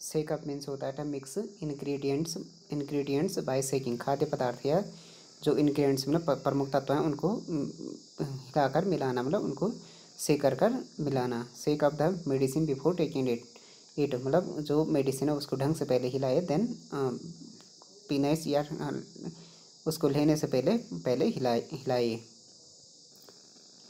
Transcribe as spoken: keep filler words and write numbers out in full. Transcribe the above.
Shake up means होता है mix ingredients ingredients by shaking. खाद्य पदार्थ या जो इंग्रेडिएंट्स मतलब प्रमुख तत्व हैं उनको हिलाकर मिलाना, मतलब उनको शेक कर कर मिलाना। Shake up the medicine before taking it it मतलब जो मेडिसिन है उसको ढंग से पहले हिलाए, देन पीने या उसको लेने से पहले पहले हिलाए हिलाइए।